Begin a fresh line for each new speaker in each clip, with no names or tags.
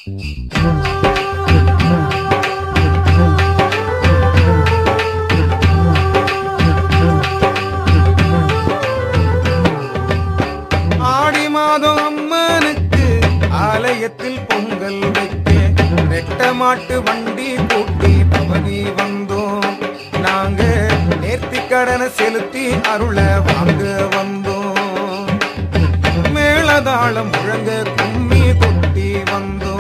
ஆடி மாதம் அம்மனுக்கு ஆலயத்தில் பொங்கல் வைக்க ரெட்ட மாட்டு வண்டி கூட்டி பவனி வந்தோம். நாங்க நேர்த்தி கடனை செலுத்தி அருள வாங்க வந்தோம். மேளதாளம் முழங்க கும்மி கொட்டி வந்தோம்.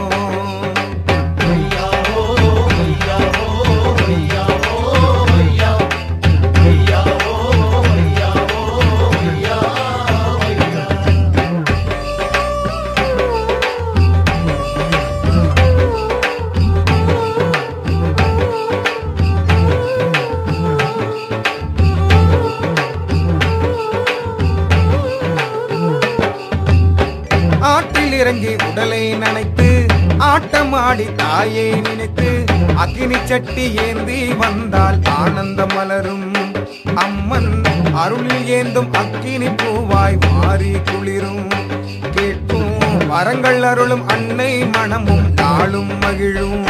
இறங்கி உடலை நனைத்து ஆட்டமாடி தாயை நினைத்து அக்கினி சட்டி ஏந்தி வந்தால் ஆனந்தம் மலரும். அம்மன் அருளில் ஏந்தும் அக்கினி பூவாய் மாறி குளிரும். கேட்கும் வரங்கள் அருளும் அன்னை மனமும் நாளும் மகிழும்.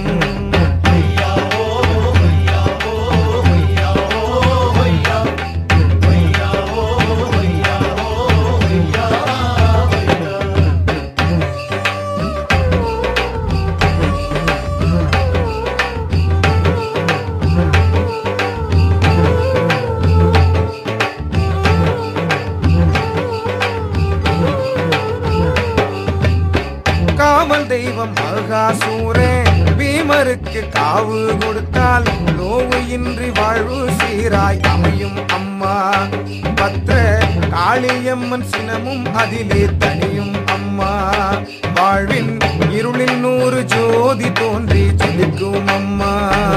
காவல் தெய்வம் மகாசூரே பீமருக்கு காவு கொடுத்தால் நோவு இன்றி வாழ்வு சீராய் அமையும் அம்மா. பத்ர காளியம்மன் சினமும் அதிலே தனியும் அம்மா. வாழ்வின் இருளில் 100 ஜோதி தோன்றி ஜொலிக்கும் அம்மா.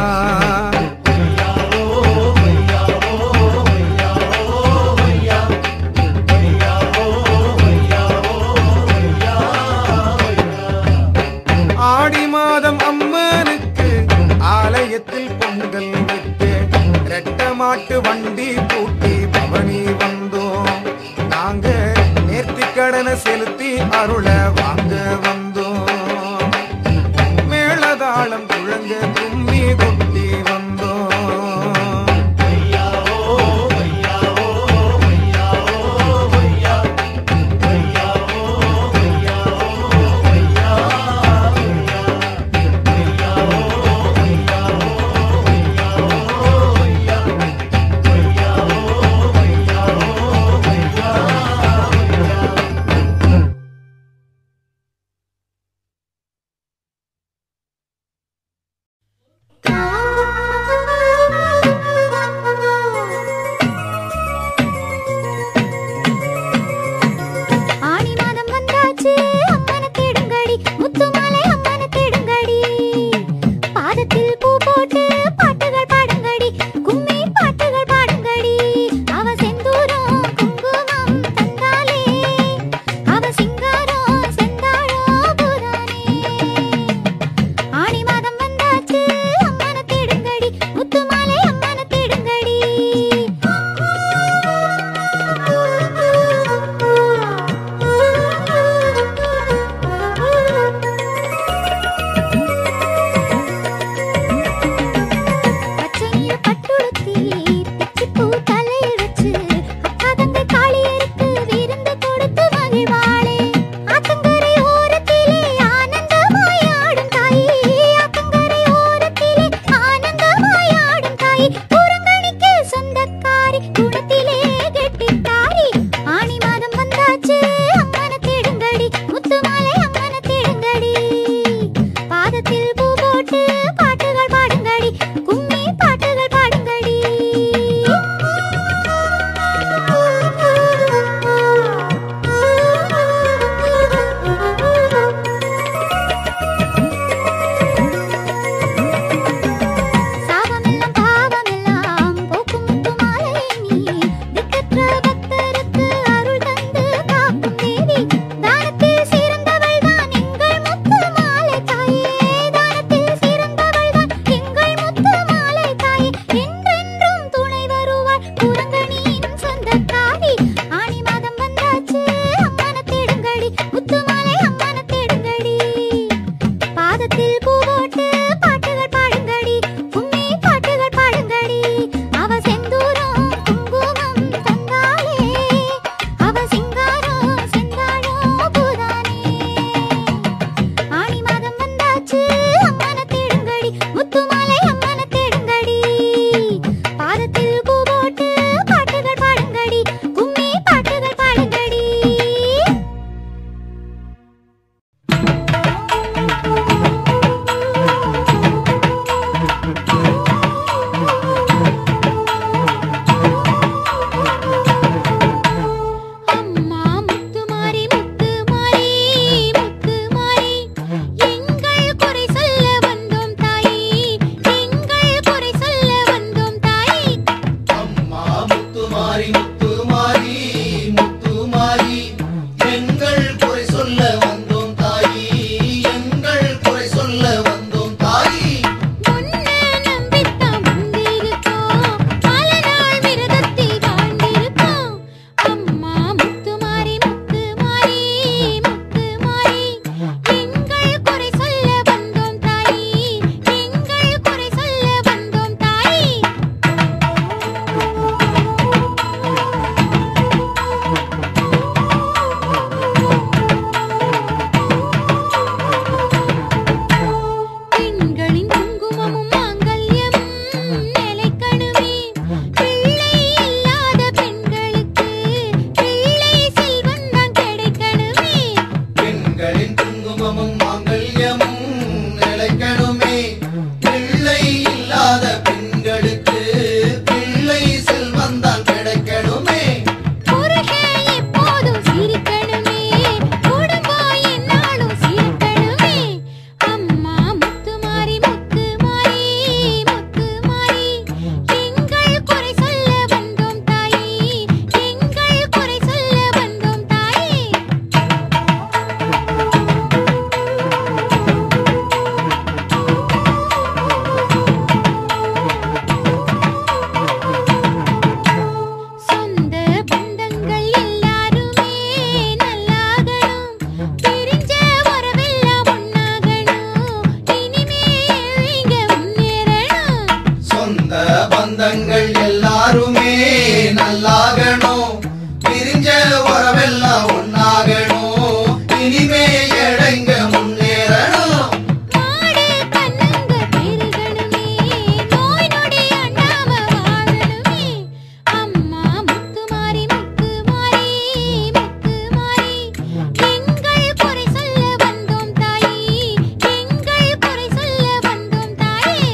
ஆடி மாதம் அம்மனுக்கு ஆலயத்தில் பொங்கல் வைக்க ரெட்ட மாட்டு வண்டி கூட்டி பவனி வந்தோம். நாங்க நேர்த்தி கடனை செலுத்தி அருள வாங்க வந்தோம். மேளதாளம் குழங்க கும்மி கொட்டி வந்தோம்.
Bye. சொந்தங்கள் எல்லாருமே நல்லாகணும், பிரிஞ்ச உறவெல்லாம் ஒன்னாகணும், இனிமே எடைங்க முன்னேறணும்.
மாடு கண்ணுங்க பெருகணுமே, நோய் நொடி அண்டாம வாழணுமே. அம்மா முத்துமாரி முத்துமாரி முத்துமாரி, எங்கள் குறை சொல்ல வந்தோம் தாயி, எங்கள் குறை சொல்ல வந்தோம் தாயே.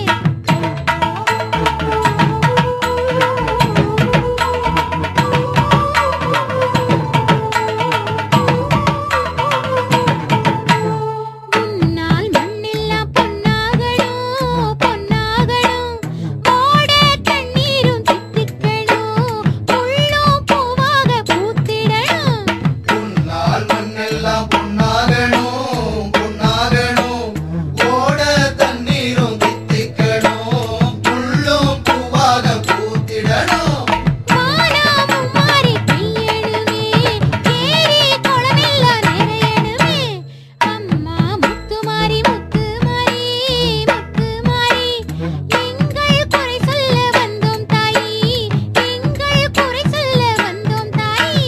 உன்னால் மண்ணெல்லாம் பொன்னாகணும் பொன்னாகணும், ஓட தண்ணீரும் தித்திக்கணும், முள்ளும் பூவாக பூத்திடணும்.
உன்னால் மண்ணெல்லாம் பொன்னாகணும் பொன்னாகணும், ஓட தண்ணீரும் தித்திக்கணும், முள்ளும் பூவாக பூத்திடணும்.
வானமும் மாறி பெய்யணுமே, ஏரி குளமெல்லாம் நிறையணுமே. அம்மா முத்துமாரி முத்துமாரி முத்துமாரி, எங்கள் குறை சொல்ல வந்தோம் தாயி, எங்கள் குறை சொல்ல வந்தோம் தாயி.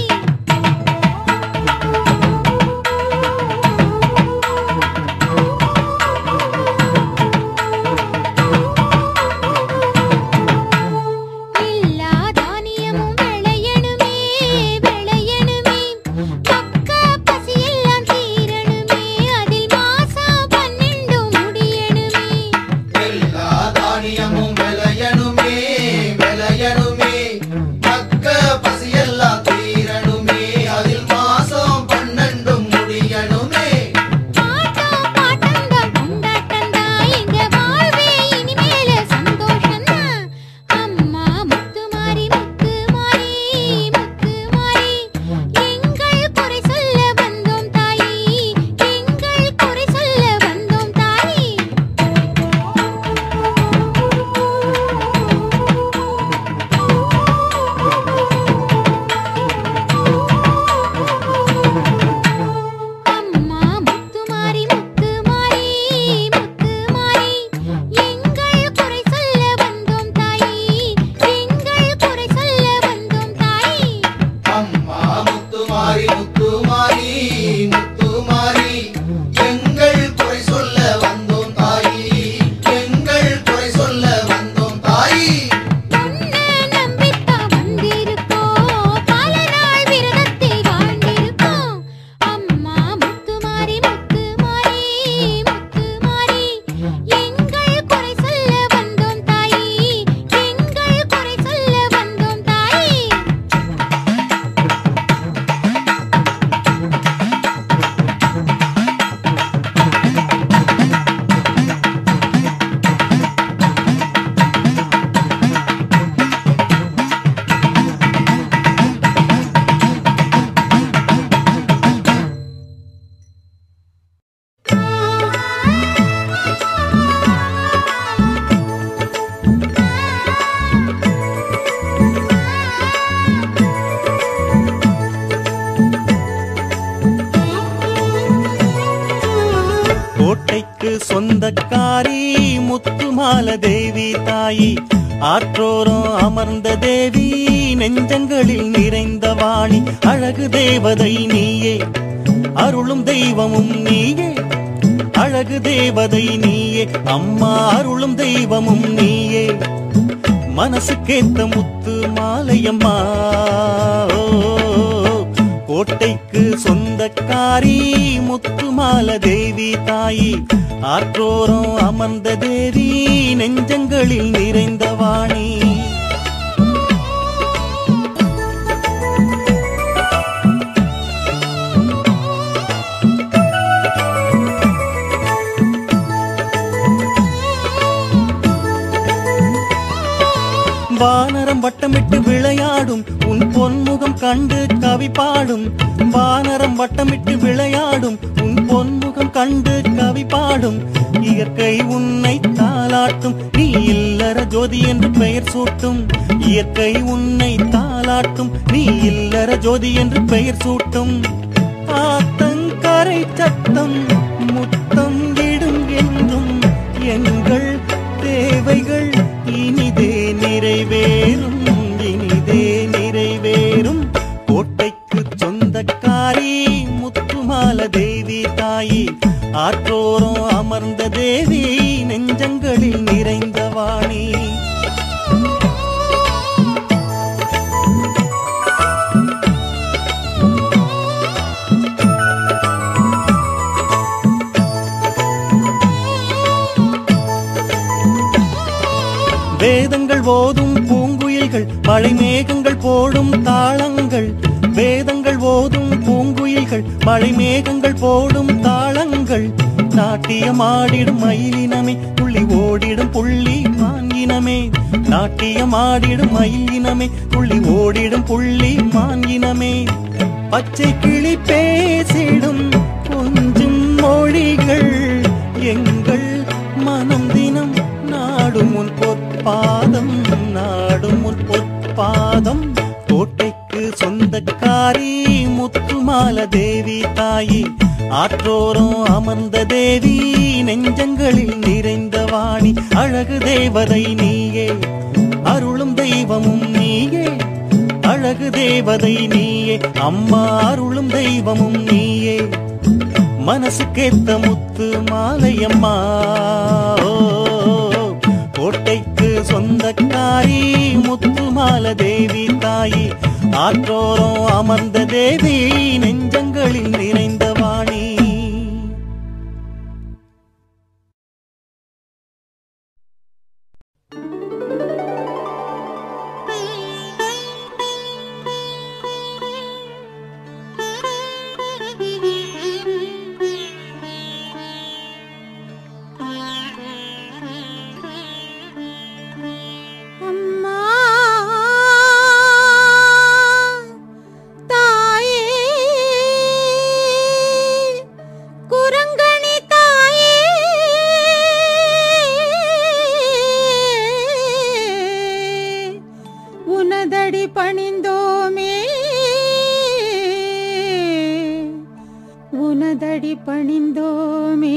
எல்லா தானியமும் விளையணுமே விளையணுமே, மக்க பசியெல்லாம் தீரணுமே, அதில் மாசம் 12 முடியணுமே.
எல்லா தானியமும் விளையணுமே விளையணுமே, மக்க பசியெல்லாம் தீரணுமே, அதில் மாசம் 12 முடியணுமே.
ஆட்டம் பாட்டம்தான் கொண்டாட்டம்தான், எங்க வாழ்வே இனிமேல சந்தோஷம்தான். அம்மா முத்துமாரி முத்துமாரி முத்துமாரி, எங்கள் குறை சொல்ல வந்தோம் தாயி, எங்கள் குறை சொல்ல வந்தோம் தாயி. அம்மா முத்துமாரி முத்துமாரி முத்துமாரி, எங்கள் குறை சொல்ல வந்தோம் தாயி, எங்கள் குறை சொல்ல வந்தோம் தாயி.
அம்மா முத்துமாரி முத்துமாரி முத்துமாரி, எங்கள் குறை சொல்ல வந்தோம் தாயி, எங்கள் குறை சொல்ல வந்தோம் தாயி.
உன்னை நம்பித்தான் வந்திருக்கோம், பல நாள் விரதத்தில் வாழ்ந்திருக்கோம். அம்மா முத்துமாரி முத்துமாரி முத்துமாரி, எங்கள் குறை சொல்ல வந்தோம் தாயி, எங்கள் குறை சொல்ல வந்தோம் தாயி.
கோட்டைக்கு சொந்தக்காரி முத்துமால தேவி தாயி, ஆற்றோரம் அமர்ந்த தேவி, நெஞ்சங்களில் நிறைந்த வாணி, அழகு தேவதை நீயே, அருளும் தெய்வமும் நீயே, அழகு தேவதை நீயே, அம்மா அருளும் தெய்வமும் நீயே, மனசுக்கேத்த முத்து மாலையம்மா. ஓ, கோட்டைக்கு சொந்தக்காரி முத்துமால தேவி தாயி, ஆற்றோரம் அமர்ந்த தேவி, நெஞ்சங்களில் நிறைந்த வாணி. வானரம் வட்டமிட்டு விளையாடும் உன் பொன்முகம் கண்டு கவி பாடும், வானரம் வட்டமிட்டு விளையாடும் உன் பொன்முகம் கண்டு கவி பாடும், இயற்கை உன்னை தாலாட்டும், நீ இல்லற ஜோதி என்று பெயர் சூட்டும், இயற்கை உன்னை தாலாட்டும், நீ இல்லற ஜோதி என்று பெயர் சூட்டும். ஆத்தங்கரை சத்தம் முத்தம் விடும் என்றும் எங்கள் தேவைகள் இனிதே நிறைவேறும். நிறைவேறும் இனிதே நிறைவேறும். கோட்டைக்கு சொந்தக்காரி முத்துமால தேவி தாயி, ஆற்றோரம் அமர்ந்த தேவி நெஞ்சங்களில் நிறைந்த வாணி. வேதங்கள் ஓதும் பூங்குயில்கள் மழை மேகங்கள் போடும் தாளங்கள். வேதங்கள் ஓதும் பூங்குயில்கள் மழை மேகங்கள் போடும் தாளங்கள். நாட்டியமாடிடும் மயிலினமே துள்ளி ஓடிடும் புள்ளி மான்கினமே. நாட்டியமாடிடும் மயிலினமே துள்ளி ஓடிடும் புள்ளி மான்கினமே. பச்சை கிளி பேசிடும் கொஞ்சம் மொழிகள் எங்கள் மனம் தினம் நாடும் உன் பொற்பாதம் நாடும் உன் பொற்பாதம். கோட்டைக்கு சொந்தக்காரி முத்துமால தேவி தாயி, ஆற்றோரம் அமர்ந்த தேவி நெஞ்சங்களில் நிறைந்த வாணி. அழகு தேவதை நீயே அருளும் தெய்வமும் நீயே. அழகு தேவதை நீயே அம்மா அருளும் தெய்வமும் நீயே. மனசுக்கேத்த முத்து மாலையம்மா. கோட்டைக்கு சொந்தக்காரி முத்துமால தேவி தாயி, ஆற்றோரம் அமர்ந்த தேவி நெஞ்சங்களில் நிறைந்த வாணி.
உனதடி பணிந்தோமே.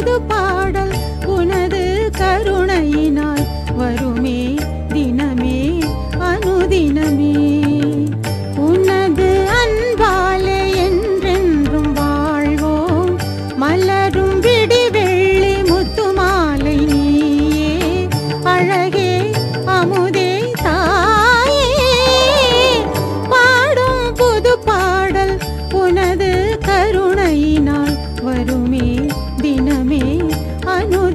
புது பாடல் உனது கருணையினால் வருமே தினமே அனுதினமே. உனது அன்பாலே என்றென்றும் வாழ்வோம். மலரும் விடிவெள்ளி முத்துமாலை நீயே அழகே அமுதே தாயே. பாடும் புது பாடல் உனது கருணையினால் வருமே தினமே அனுதினமே.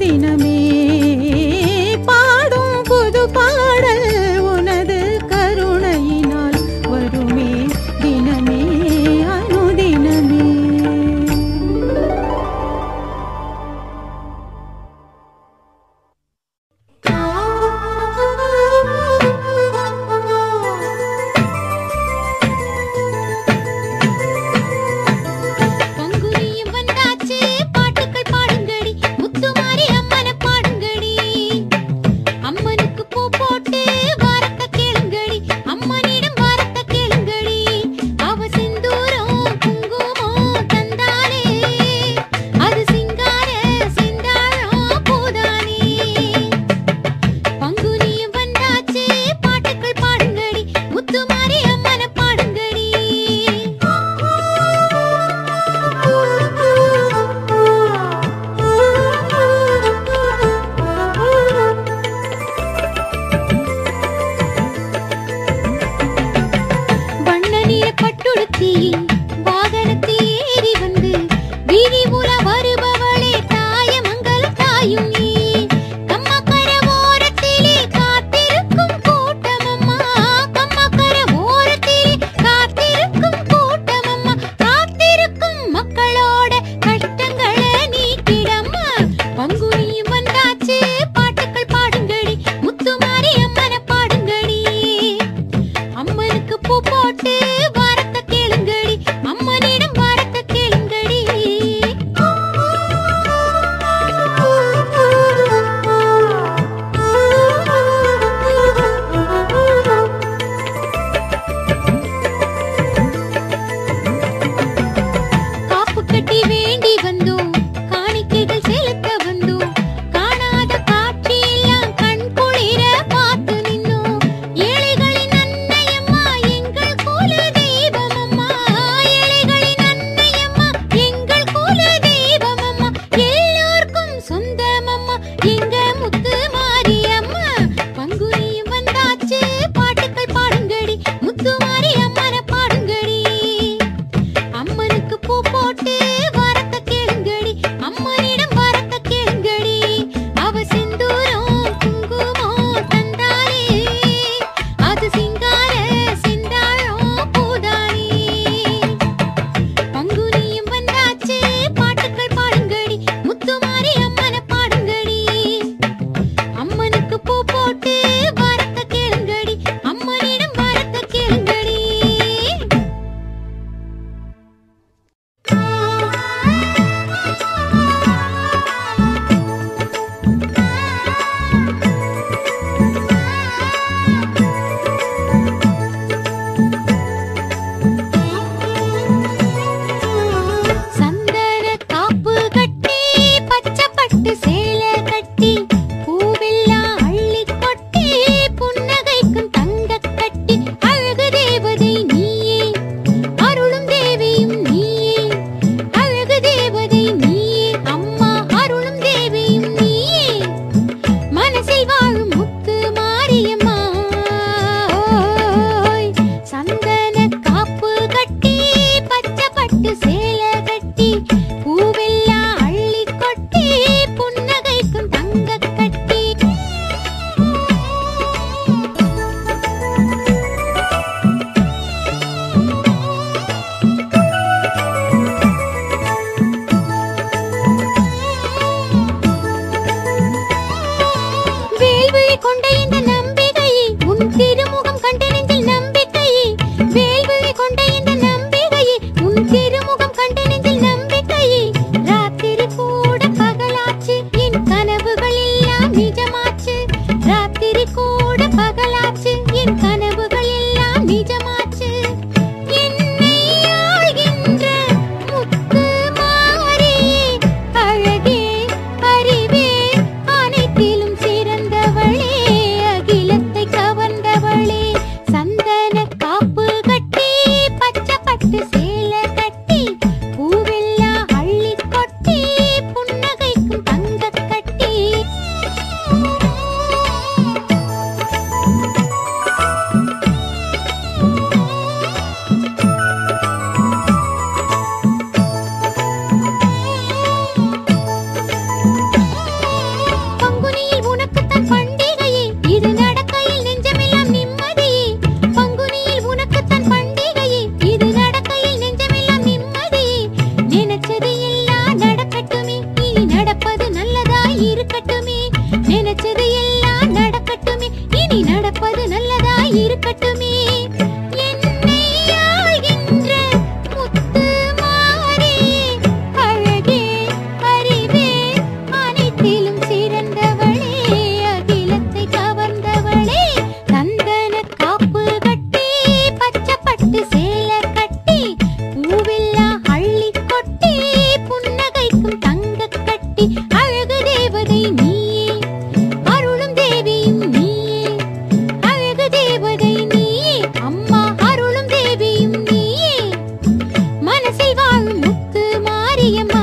அழகு தேவதை நீயே அருளும் தேவியும் நீயே அழகு தேவதை நீயே அம்மா அருளும் தேவியும் நீயே மனசில் வாழும் முத்து மாரியம்மா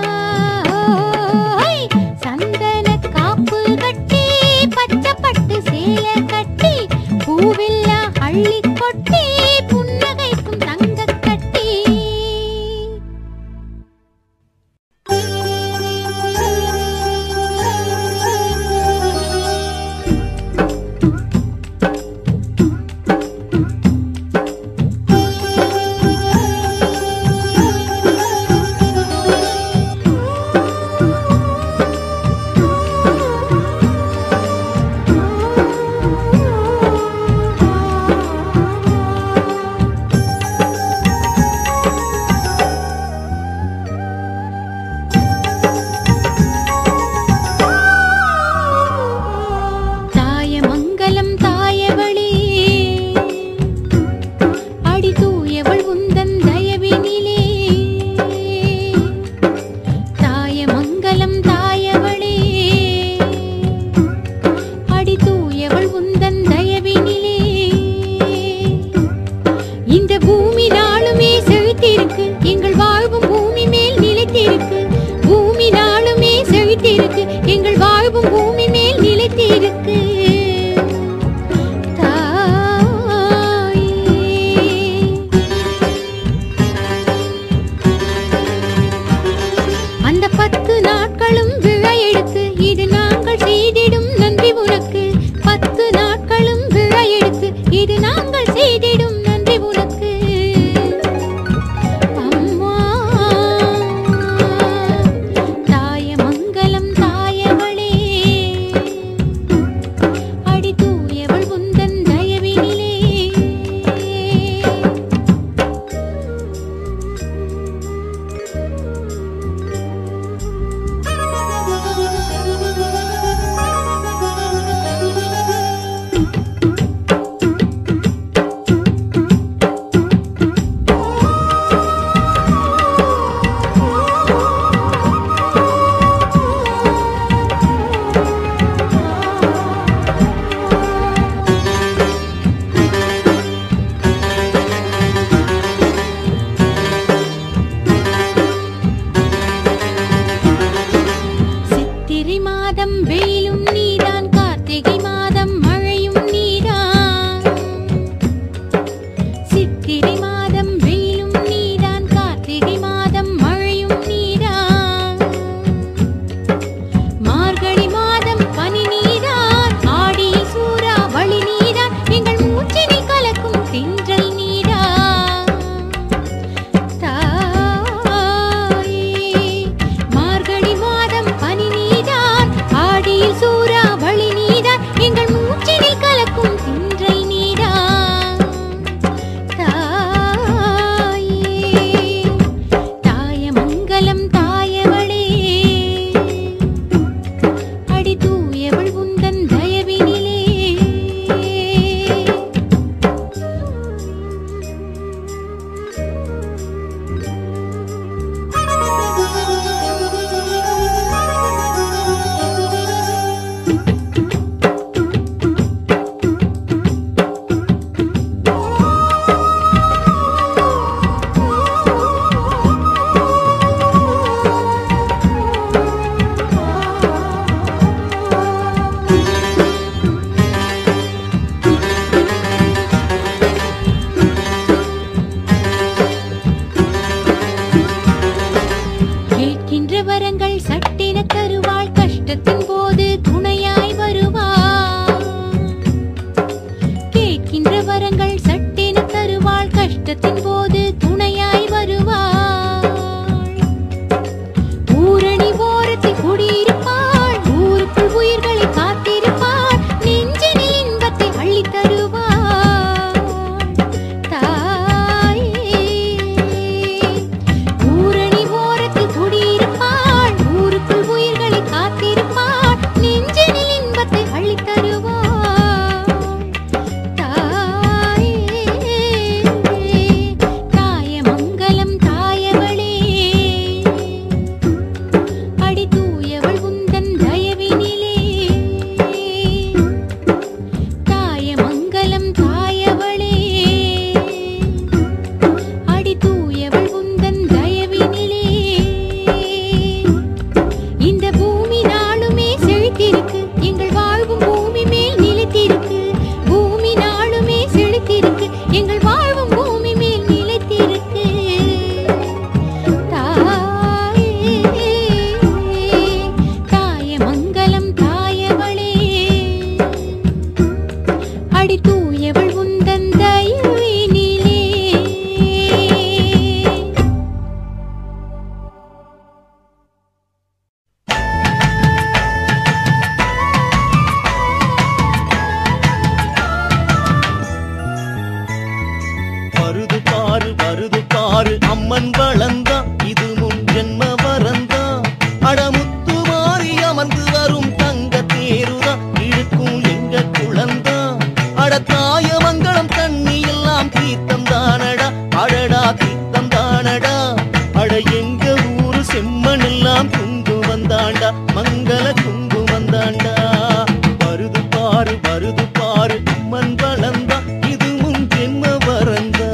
சந்தன காப்பு கட்டி பச்சை பட்டு சேலை கட்டி பூவெல்லாம் அள்ளி கொட்டி புன்னகைக்கும் தங்க கட்டி
மங்கள குங்குமந்தாண்டா. வருது பாரு அம்மன் வளர்ந்தா இது முன் ஜென்ம வரந்தா.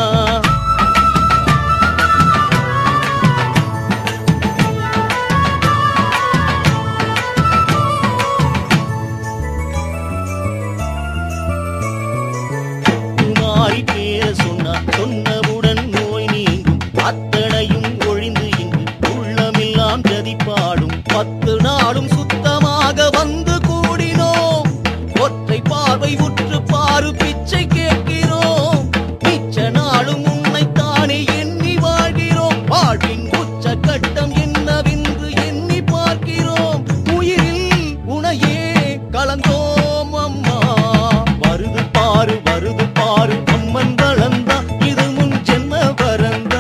குமாரி பேர சொன்னவுடன் நோய் நீங்கும், அத்தனையும் ஒழிந்து இங்கு உள்ளமெல்லாம் ஜதிப்பாடும். 10 நாளும் சுத்தமாக வந்து கூடினோம், ஒற்றை பார்வை உற்று பாரு பிச்சை கேட்கிறோம். மிச்ச நாளும் உன்னைத்தானே எண்ணி வாழ்கிறோம், வாழ்வின் உச்ச கட்டம் என்னவென்று எண்ணி பார்க்கிறோம். உயிரில் உனையே கலந்தோம் அம்மா. வருது பாரு அம்மன் வளர்ந்தா இது முன் ஜென்ம வரந்தா.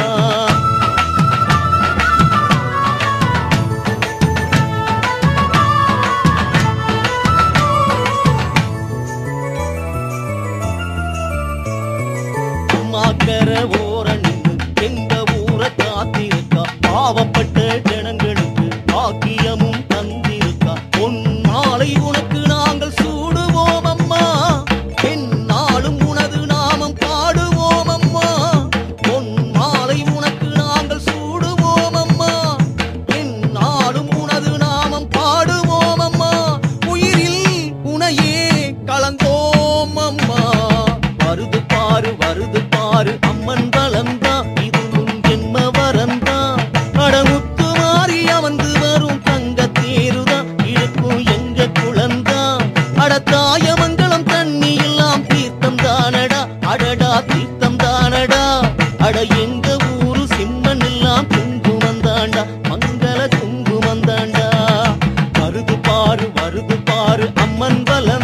மாக்கர ஓர நின்று எங்க ஊரை காத்திருக்கா, பாவப்பட்ட ஜனங்களுக்கு பாக்கியமும் தந்திருக்கா. பொன் மாலை உனக்கு நாங்கள் சூடுவோம் அம்மா, எந்நாளும் உனது நாமம் பாடுவோம் அம்மா. பொன் மாலை உனக்கு நாங்கள் சூடுவோம் அம்மா, எந்நாளும் உனது நாமம் பாடுவோம் அம்மா. உயிரில் உனையே கலந்தோம் அம்மா. வருது பாரு அம்மன் வளர்ந்தா இது முன் ஜென்ம வரந்தா. அடமுத்து மாறி அமர்ந்து வரும் தங்க தேருதா இழுக்கும் எங்க குழந்தா. அடத்தாயமங்கலம் தண்ணி எல்லாம் தீர்த்தம் தானடா, அடடா தீர்த்தம் தானடா. அட எங்க ஊரு சிம்மன் எல்லாம் குங்குமந்தாண்டா, மங்கள குங்குமந்தாண்டா. வருது பாரு அம்மன் வளர்ந்தா